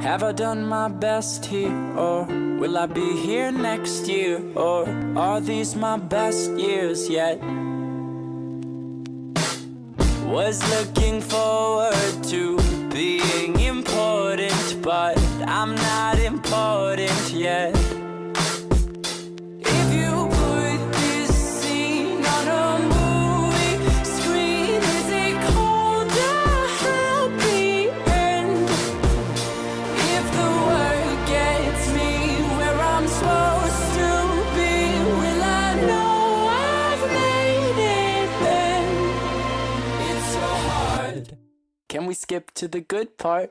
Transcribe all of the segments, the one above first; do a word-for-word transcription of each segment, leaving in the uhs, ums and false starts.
Have I done my best here, or will I be here next year? Or are these my best years yet? Was looking forward to being important, but I'm not important yet. If you put this scene on a movie screen, is it called a happy end? If the work gets me where I'm supposed to be, will I know I've made it then? It's so hard. Can we skip to the good part?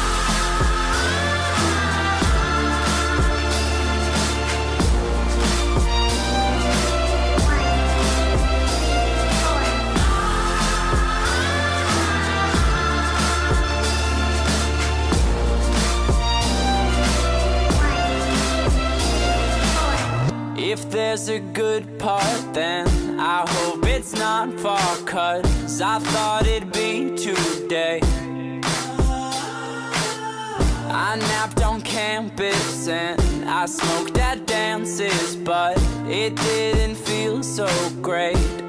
If there's a good part, then I hope it's not far cut, 'cause I thought it'd be today. I napped on campus and I smoked at dances, but it didn't feel so great.